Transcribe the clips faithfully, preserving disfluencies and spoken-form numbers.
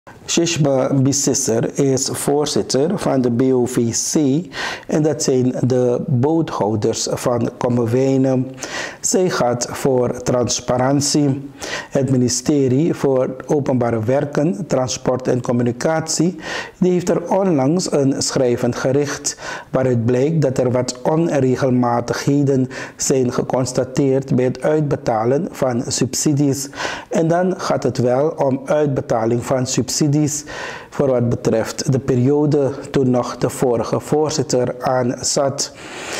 Shishba Bississer is voorzitter van de B O V C en dat zijn de boothouders van Kommerwijnen. Zij gaat voor transparantie. Het ministerie voor Openbare Werken, Transport en Communicatie die heeft er onlangs een schrijven gericht waaruit blijkt dat er wat onregelmatigheden zijn geconstateerd bij het uitbetalen van subsidies. En dan gaat het wel om uitbetaling van subsidies voor wat betreft de periode toen nog de vorige voorzitter aan zat.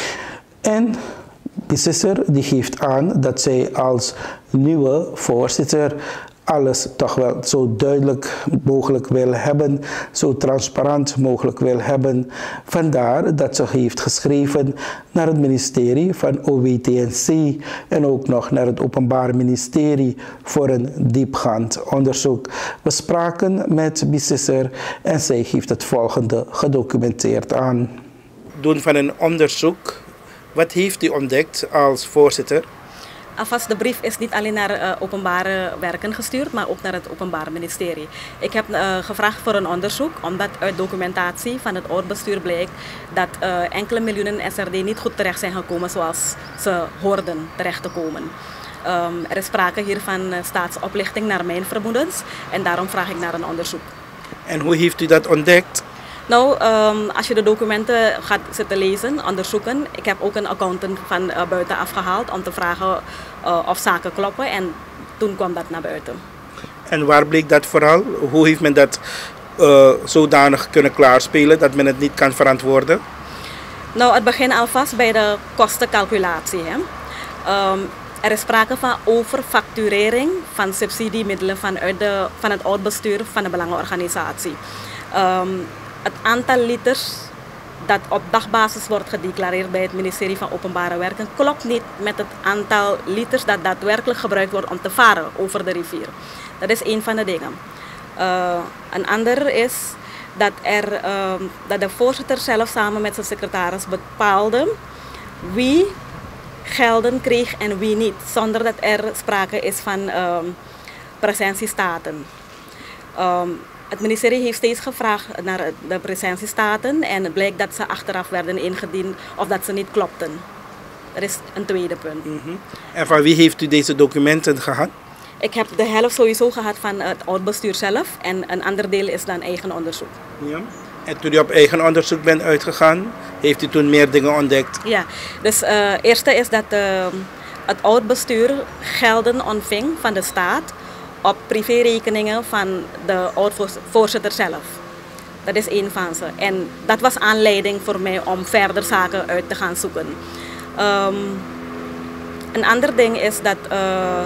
En Bississer die geeft aan dat zij als nieuwe voorzitter alles toch wel zo duidelijk mogelijk wil hebben, zo transparant mogelijk wil hebben. Vandaar dat ze heeft geschreven naar het ministerie van O W T N C en ook nog naar het Openbaar Ministerie voor een diepgaand onderzoek. We spraken met Bississer en zij heeft het volgende gedocumenteerd aan. Doen van een onderzoek. Wat heeft u ontdekt als voorzitter? Alvast, de brief is niet alleen naar uh, openbare werken gestuurd, maar ook naar het Openbaar Ministerie. Ik heb uh, gevraagd voor een onderzoek, omdat uit documentatie van het oud-bestuur blijkt dat uh, enkele miljoenen S R D niet goed terecht zijn gekomen zoals ze hoorden terecht te komen. Um, er is sprake hier van uh, staatsoplichting naar mijn vermoedens en daarom vraag ik naar een onderzoek. En hoe heeft u dat ontdekt? Nou, um, als je de documenten gaat zitten lezen, onderzoeken, ik heb ook een accountant van uh, buiten afgehaald om te vragen uh, of zaken kloppen en toen kwam dat naar buiten. En waar bleek dat vooral? Hoe heeft men dat uh, zodanig kunnen klaarspelen dat men het niet kan verantwoorden? Nou, het begint alvast bij de kostencalculatie. Hè. Um, er is sprake van overfacturering van subsidiemiddelen vanuit de, van het oud-bestuur van de belangenorganisatie. Um, Het aantal liters dat op dagbasis wordt gedeclareerd bij het ministerie van Openbare Werken klopt niet met het aantal liters dat daadwerkelijk gebruikt wordt om te varen over de rivier. Dat is een van de dingen. Uh, een ander is dat, er, uh, dat de voorzitter zelf samen met zijn secretaris bepaalde wie gelden kreeg en wie niet, zonder dat er sprake is van uh, presentiestaten. Um, Het ministerie heeft steeds gevraagd naar de presentiestaten en het blijkt dat ze achteraf werden ingediend of dat ze niet klopten. Dat is een tweede punt. Mm-hmm. En van wie heeft u deze documenten gehad? Ik heb de helft sowieso gehad van het oud-bestuur zelf en een ander deel is dan eigen onderzoek. Ja. En toen u op eigen onderzoek bent uitgegaan, heeft u toen meer dingen ontdekt? Ja, dus het uh, eerste is dat uh, het oud-bestuur gelden ontving van de staat op privérekeningen van de oud-voorzitter zelf. Dat is één van ze. En dat was aanleiding voor mij om verder zaken uit te gaan zoeken. Um, een ander ding is dat uh,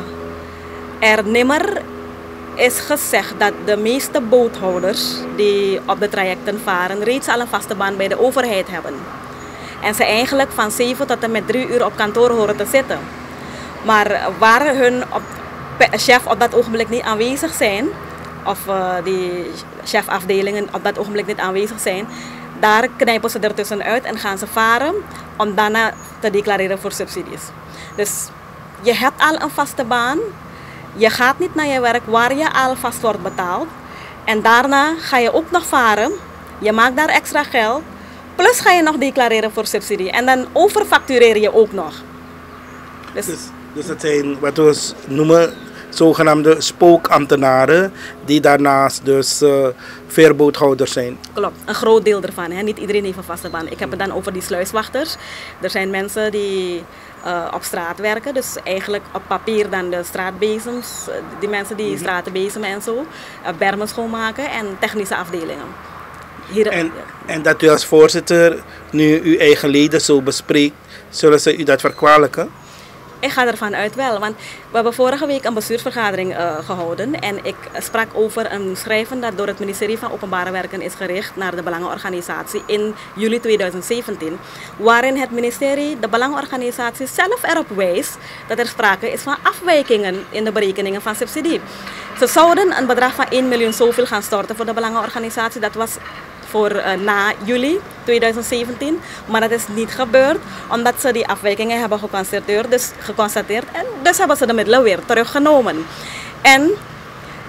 er nimmer is gezegd dat de meeste boothouders die op de trajecten varen reeds al een vaste baan bij de overheid hebben. En ze eigenlijk van zeven tot en met drie uur op kantoor horen te zitten. Maar waar hun op chef op dat ogenblik niet aanwezig zijn, of uh, die chefafdelingen op dat ogenblik niet aanwezig zijn, daar knijpen ze ertussenuit en gaan ze varen om daarna te declareren voor subsidies. Dus je hebt al een vaste baan, je gaat niet naar je werk waar je al vast wordt betaald en daarna ga je ook nog varen, je maakt daar extra geld, plus ga je nog declareren voor subsidie en dan overfactureer je ook nog. Dus, dus, dus dat zijn wat we noemen zogenaamde spookambtenaren die daarnaast dus uh, veerboothouders zijn. Klopt, een groot deel ervan. Hè. Niet iedereen heeft een vaste baan. Ik heb het dan over die sluiswachters. Er zijn mensen die uh, op straat werken, dus eigenlijk op papier dan de straatbezems, die mensen die mm-hmm. straten bezemen en zo, uh, bermen schoonmaken en technische afdelingen. Hier, en, en dat u als voorzitter nu uw eigen leden zo bespreekt, zullen ze u dat verkwalijken? Ik ga ervan uit wel, want we hebben vorige week een bestuursvergadering uh, gehouden en ik sprak over een schrijven dat door het ministerie van Openbare Werken is gericht naar de Belangenorganisatie in juli tweeduizend zeventien, waarin het ministerie de Belangenorganisatie zelf erop wijst dat er sprake is van afwijkingen in de berekeningen van subsidie. Ze zouden een bedrag van één miljoen zoveel gaan storten voor de Belangenorganisatie, dat was voor uh, na juli tweeduizend zeventien, maar dat is niet gebeurd omdat ze die afwijkingen hebben geconstateerd, dus geconstateerd en dus hebben ze de middelen weer teruggenomen. En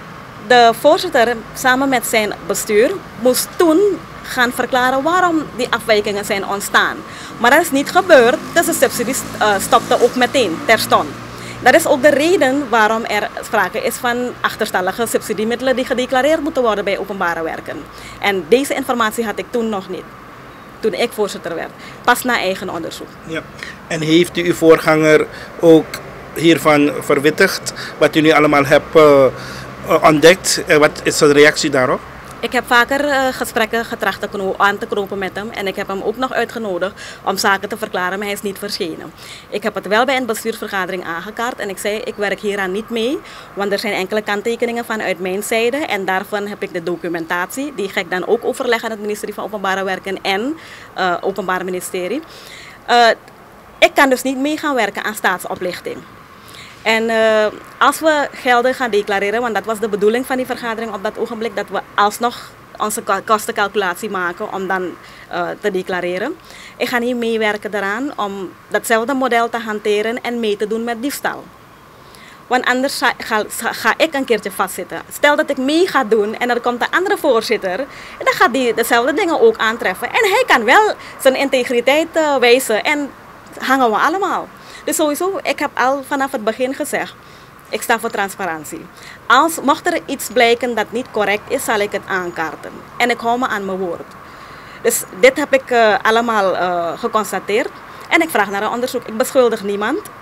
de voorzitter samen met zijn bestuur moest toen gaan verklaren waarom die afwijkingen zijn ontstaan. Maar dat is niet gebeurd, dus de subsidie uh, stopte ook meteen, terstond. Dat is ook de reden waarom er sprake is van achterstallige subsidiemiddelen die gedeclareerd moeten worden bij openbare werken. En deze informatie had ik toen nog niet, toen ik voorzitter werd, pas na eigen onderzoek. Ja. En heeft u uw voorganger ook hiervan verwittigd, wat u nu allemaal hebt uh, ontdekt? En wat is de reactie daarop? Ik heb vaker uh, gesprekken getracht te kno- aan te knopen met hem en ik heb hem ook nog uitgenodigd om zaken te verklaren, maar hij is niet verschenen. Ik heb het wel bij een bestuursvergadering aangekaart en ik zei, ik werk hieraan niet mee, want er zijn enkele kanttekeningen vanuit mijn zijde en daarvan heb ik de documentatie, die ga ik dan ook overleggen aan het ministerie van Openbare Werken en uh, Openbaar Ministerie. Uh, ik kan dus niet mee gaan werken aan staatsoplichting. En uh, als we gelden gaan declareren, want dat was de bedoeling van die vergadering op dat ogenblik, dat we alsnog onze kostencalculatie maken om dan uh, te declareren. Ik ga niet meewerken daaraan om datzelfde model te hanteren en mee te doen met diefstal. Want anders ga, ga, ga ik een keertje vastzitten. Stel dat ik mee ga doen en er komt een andere voorzitter, dan gaat die dezelfde dingen ook aantreffen. En hij kan wel zijn integriteit uh, wijzen en hangen we allemaal. Dus sowieso, ik heb al vanaf het begin gezegd, ik sta voor transparantie. Als mocht er iets blijken dat niet correct is, zal ik het aankaarten. En ik hou me aan mijn woord. Dus dit heb ik uh, allemaal uh, geconstateerd. En ik vraag naar een onderzoek. Ik beschuldig niemand. Het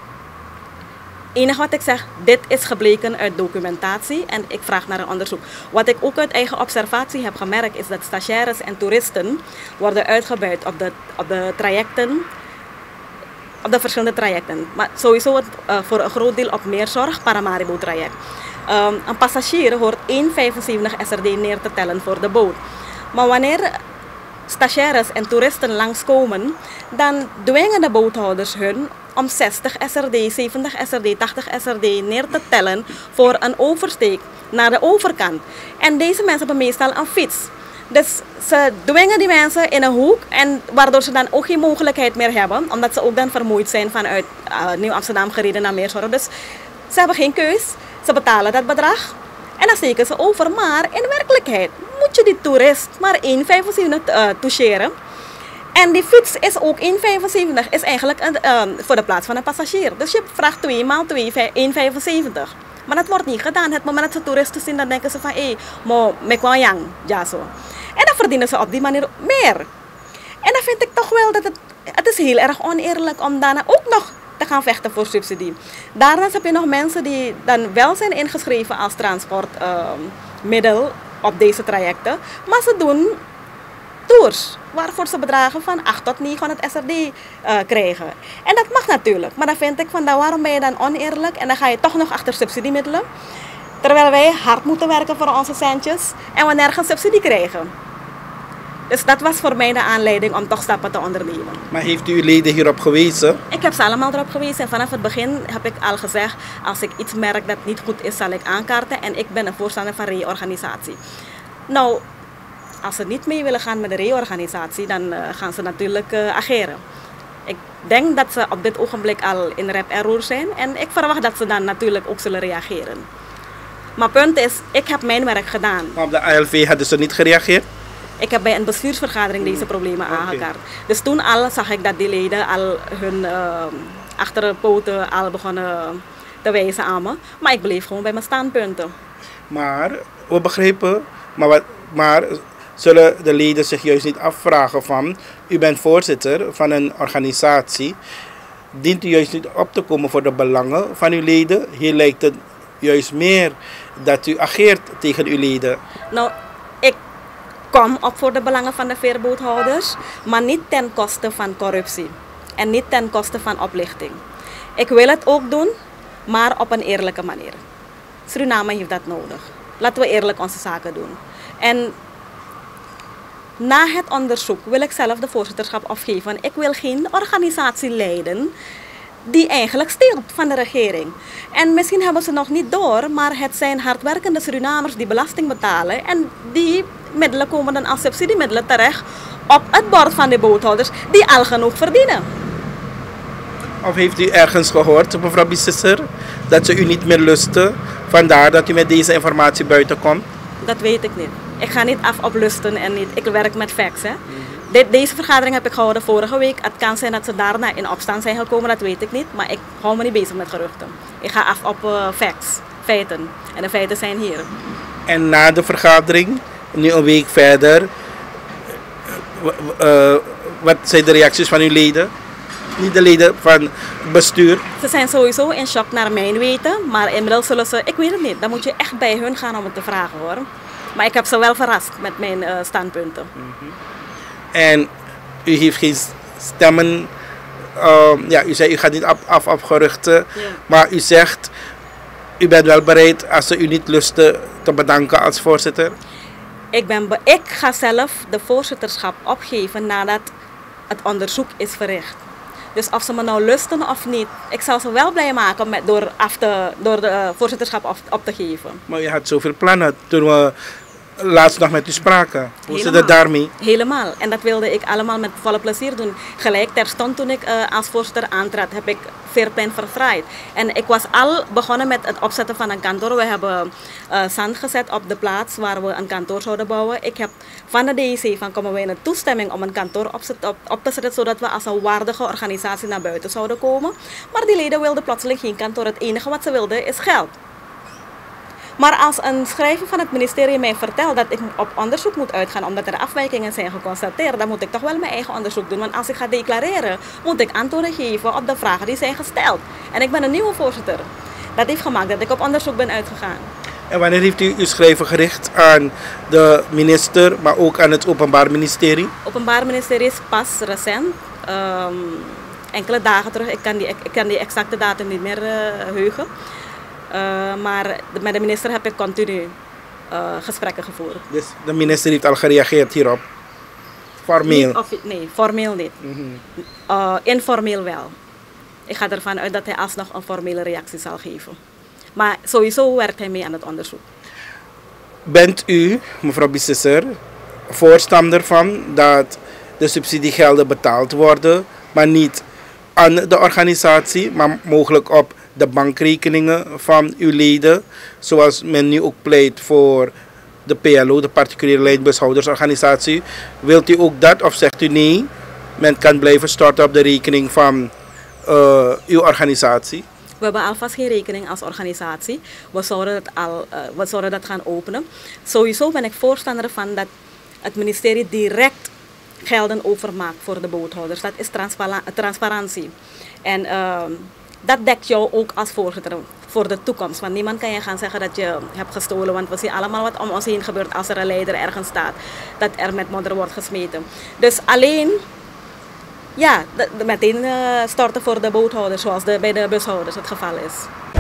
enige wat ik zeg, dit is gebleken uit documentatie en ik vraag naar een onderzoek. Wat ik ook uit eigen observatie heb gemerkt, is dat stagiaires en toeristen worden uitgebuit op de, op de trajecten. Op de verschillende trajecten. Maar sowieso het, uh, voor een groot deel op Meerzorg, Paramaribo traject. Um, een passagier hoort één komma vijfenzeventig S R D neer te tellen voor de boot. Maar wanneer stagiaires en toeristen langskomen, dan dwingen de boothouders hun om zestig S R D, zeventig S R D, tachtig S R D neer te tellen voor een oversteek naar de overkant. En deze mensen hebben meestal een fiets. Dus ze dwingen die mensen in een hoek en waardoor ze dan ook geen mogelijkheid meer hebben, omdat ze ook dan vermoeid zijn vanuit uh, Nieuw-Amsterdam gereden naar Meerzorg. Dus ze hebben geen keus, ze betalen dat bedrag en dan steken ze over. Maar in werkelijkheid moet je die toerist maar één komma vijfenzeventig uh, toucheren. En die fiets is ook één komma vijfenzeventig, is eigenlijk een, uh, voor de plaats van een passagier. Dus je vraagt twee maal twee, één komma vijfenzeventig. Maar dat wordt niet gedaan. Het moment dat ze toeristen zien, dan denken ze van, hé, hey, mo, me kwam yang, ja zo. En dan verdienen ze op die manier meer. En dan vind ik toch wel dat het, het is heel erg oneerlijk om daarna ook nog te gaan vechten voor subsidie. Daarnaast heb je nog mensen die dan wel zijn ingeschreven als transportmiddel uh, op deze trajecten. Maar ze doen tours waarvoor ze bedragen van acht tot negenhonderd S R D uh, krijgen. En dat mag natuurlijk. Maar dan vind ik van, nou, waarom ben je dan oneerlijk? En dan ga je toch nog achter subsidiemiddelen. Terwijl wij hard moeten werken voor onze centjes en we nergens subsidie krijgen. Dus dat was voor mij de aanleiding om toch stappen te ondernemen. Maar heeft u uw leden hierop gewezen? Ik heb ze allemaal erop gewezen en vanaf het begin heb ik al gezegd, als ik iets merk dat niet goed is, zal ik aankaarten. En ik ben een voorstander van reorganisatie. Nou, als ze niet mee willen gaan met de reorganisatie, dan uh, gaan ze natuurlijk uh, ageren. Ik denk dat ze op dit ogenblik al in rep en roer zijn en ik verwacht dat ze dan natuurlijk ook zullen reageren. Maar het punt is, ik heb mijn werk gedaan. Maar op de A L V hadden ze niet gereageerd? Ik heb bij een bestuursvergadering deze problemen okay. aangekaart. Dus toen al zag ik dat die leden al hun uh, achterpoten al begonnen te wijzen aan me. Maar ik bleef gewoon bij mijn standpunten. Maar we begrepen, maar, wat, maar zullen de leden zich juist niet afvragen van, u bent voorzitter van een organisatie, dient u juist niet op te komen voor de belangen van uw leden? Hier lijkt het juist meer dat u ageert tegen uw leden. Nou, ik kom op voor de belangen van de veerboothouders, maar niet ten koste van corruptie en niet ten koste van oplichting. Ik wil het ook doen, maar op een eerlijke manier. Suriname heeft dat nodig. Laten we eerlijk onze zaken doen. En na het onderzoek wil ik zelf de voorzitterschap afgeven. Ik wil geen organisatie leiden die eigenlijk steelt van de regering. En misschien hebben ze nog niet door, maar het zijn hardwerkende Surinamers die belasting betalen. En die middelen komen dan als subsidiemiddelen terecht op het bord van de boothouders die al genoeg verdienen. Of heeft u ergens gehoord, mevrouw Bissesser, dat ze u niet meer lusten, vandaar dat u met deze informatie buiten komt? Dat weet ik niet. Ik ga niet af op lusten en niet. Ik werk met facts. Hè. De, deze vergadering heb ik gehouden vorige week. Het kan zijn dat ze daarna in opstand zijn gekomen, dat weet ik niet. Maar ik hou me niet bezig met geruchten. Ik ga af op uh, facts, feiten. En de feiten zijn hier. En na de vergadering, nu een week verder, uh, wat zijn de reacties van uw leden? Niet de leden van het bestuur? Ze zijn sowieso in shock naar mijn weten. Maar inmiddels zullen ze, ik weet het niet, dan moet je echt bij hun gaan om het te vragen hoor. Maar ik heb ze wel verrast met mijn uh, standpunten. Mm-hmm. En u heeft geen stemmen, uh, ja, u zei u gaat niet af, af op geruchten, ja. Maar u zegt, u bent wel bereid als ze u niet lusten te bedanken als voorzitter? Ik, ben be- ik ga zelf de voorzitterschap opgeven nadat het onderzoek is verricht. Dus of ze me nou lusten of niet, ik zal ze wel blij maken met, door, af te, door de uh, voorzitterschap op, op te geven. Maar je had zoveel plannen toen we laatst nog met u spraken. Hoe zit het daarmee? Helemaal. En dat wilde ik allemaal met volle plezier doen. Gelijk terstond toen ik uh, als voorzitter aantrad, heb ik veerpijn verfraaid. En ik was al begonnen met het opzetten van een kantoor. We hebben uh, zand gezet op de plaats waar we een kantoor zouden bouwen. Ik heb van de D I C van Kommerwijnen toestemming om een kantoor op, op, op te zetten, zodat we als een waardige organisatie naar buiten zouden komen. Maar die leden wilden plotseling geen kantoor. Het enige wat ze wilden is geld. Maar als een schrijver van het ministerie mij vertelt dat ik op onderzoek moet uitgaan omdat er afwijkingen zijn geconstateerd, dan moet ik toch wel mijn eigen onderzoek doen. Want als ik ga declareren, moet ik antwoorden geven op de vragen die zijn gesteld. En ik ben een nieuwe voorzitter. Dat heeft gemaakt dat ik op onderzoek ben uitgegaan. En wanneer heeft u uw schrijven gericht aan de minister, maar ook aan het Openbaar Ministerie? Het Openbaar Ministerie is pas recent. Um, enkele dagen terug. Ik kan die, ik kan die exacte datum niet meer uh, heugen. Uh, maar met de minister heb ik continu uh, gesprekken gevoerd. Dus de minister heeft al gereageerd hierop? Formeel? Niet, of, nee, formeel niet. Mm-hmm. uh, informeel wel. Ik ga ervan uit dat hij alsnog een formele reactie zal geven. Maar sowieso werkt hij mee aan het onderzoek. Bent u, mevrouw Bissesser, voorstander van dat de subsidiegelden betaald worden, maar niet aan de organisatie, maar mogelijk op de bankrekeningen van uw leden, zoals men nu ook pleit voor de P L O, de particuliere lijnbushoudersorganisatie. Wilt u ook dat of zegt u nee, men kan blijven storten op de rekening van uh, uw organisatie? We hebben alvast geen rekening als organisatie. We zouden, het al, uh, we zouden dat gaan openen. Sowieso ben ik voorstander van dat het ministerie direct gelden overmaakt voor de boothouders. Dat is transpara- transparantie. En uh, dat dekt jou ook als voorzitter voor de toekomst. Want niemand kan je gaan zeggen dat je hebt gestolen. Want we zien allemaal wat om ons heen gebeurt als er een leider ergens staat. Dat er met modder wordt gesmeten. Dus alleen, ja, de, de meteen uh, storten voor de boothouders zoals de, bij de bushouders het geval is.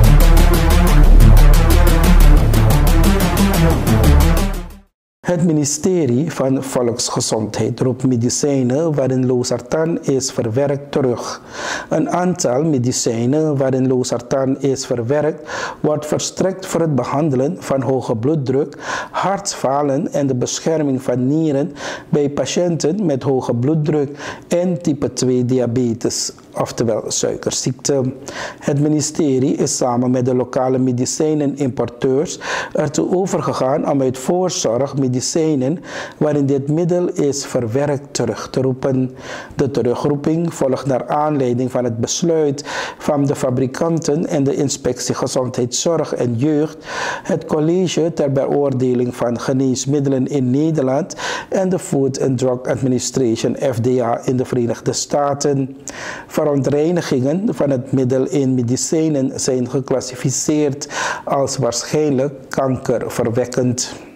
Het ministerie van Volksgezondheid roept medicijnen waarin losartan is verwerkt terug. Een aantal medicijnen waarin losartan is verwerkt wordt verstrekt voor het behandelen van hoge bloeddruk, hartfalen en de bescherming van nieren bij patiënten met hoge bloeddruk en type twee diabetes, oftewel suikerziekte. Het ministerie is samen met de lokale medicijnenimporteurs ertoe overgegaan om uit voorzorg medicijnen waarin dit middel is verwerkt terug te roepen. De terugroeping volgt naar aanleiding van het besluit van de fabrikanten en de Inspectie Gezondheidszorg en Jeugd, het College ter beoordeling van geneesmiddelen in Nederland en de Food and Drug Administration F D A in de Verenigde Staten. Verontreinigingen van het middel in medicijnen zijn geclassificeerd als waarschijnlijk kankerverwekkend.